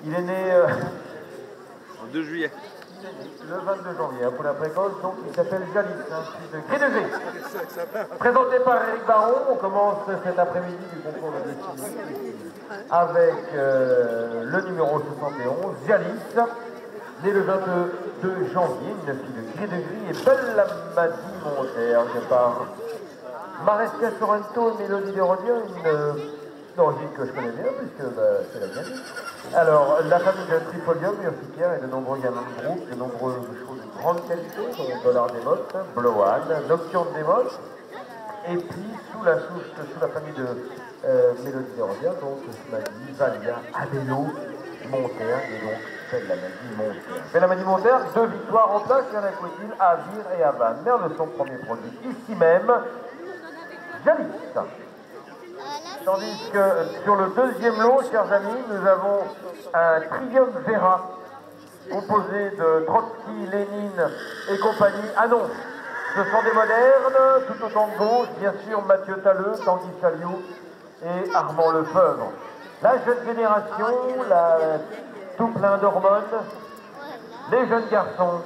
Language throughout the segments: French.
Il est né En 2 juillet. le 22 janvier, pour la précoce, donc il s'appelle Jalis, un fils de Gré de Gré. Présenté par Éric Baron, on commence cet après-midi du concours de destinée avec le numéro 71, Jalis, né le 22 janvier, une fille de Gré de Gré et Belle Lamadi Montergue par Maresca Sorrento et Mélodie d'Hérodien, une origine que je connais bien puisque c'est la mienne. Alors, la famille de Trifolium, urticaire et de nombreux gamins de groupe, de nombreux chevaux de grande qualité, dont Dollar des Mottes, Bloan, Nocturne des Mottes, et puis sous la famille de Mélodie d'Hérodien, donc Smadi, Valia, Adélo, Montergue, et donc Belle Lamadi Montergue. Belle Lamadi Montergue, 2 victoires en place, il y en a Couetine, à Vire et à Vannes. Mère de son premier produit, ici même, Jalis. Tandis que sur le deuxième lot, chers amis, nous avons un triumvirat composé de Trotsky, Lénine et compagnie. Ah non, ce sont des modernes, tout autant de gauche, bien sûr Mathieu Talleux, Tanguy Saliou et Armand Lefebvre. La jeune génération, tout plein d'hormones, les jeunes garçons,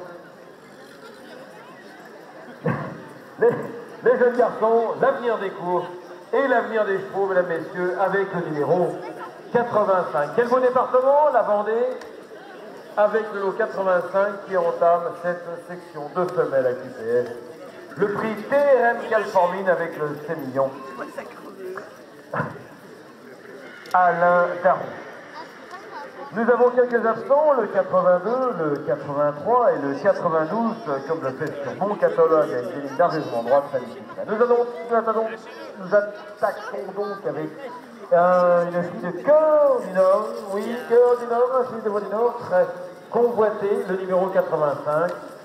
les jeunes garçons, l'avenir des courses et l'avenir des chevaux, mesdames, messieurs, avec le numéro 85. Quel beau département, la Vendée, avec le lot 85 qui entame cette section de femelles à QPS. Le prix TRM Calformine avec le sémillon. Alain Darou. Nous avons quelques absents, le 82, le 83 et le 92, comme le fait sur mon catalogue avec des lignes d'arrêtement droite magnifiques. Nous attaquons donc avec une fille de Cœur du Nord, oui, Cœur du Nord, une fille de Voix du Nord, très convoitée, le numéro 85.